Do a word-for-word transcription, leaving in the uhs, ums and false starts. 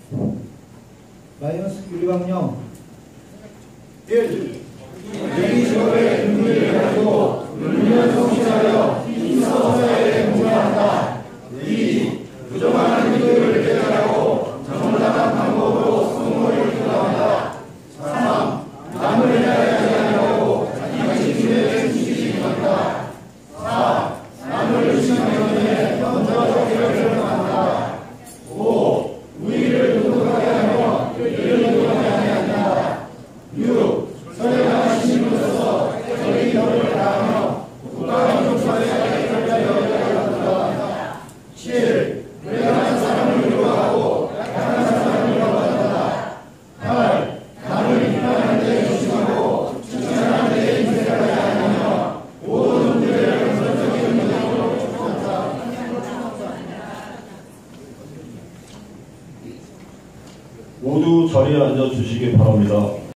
라이언스 윤리강령 일. 이 직업의 의무를 가지고 윤리를 성취하여 인사사회에 봉사한다. 이. 부정한 행위를 깨달고 정당한 방법으로 성공을 이끌어간다. 삼. 남을 해하지 아니하고 자기 중심에 충실히 임한다. 사. 남을 의심하기 전에 먼저 해결을 한다. 오. 우위를 도덕하게 하며 이를 도덕하게 아니한다. 육. 선행한 신으로서 적의 덕을 다하며 국가 경찰에 결정되어 들어간다. 칠. 불행한 사람을 위로하고 약한 사람을 위로한다. 팔. 남을 비판할 때 조심하고 칭찬할 때 인색하지 않으며 모든 문제를 건설적인 능력으로 촉구한다. 모두 자리에 앉아 주시기 바랍니다.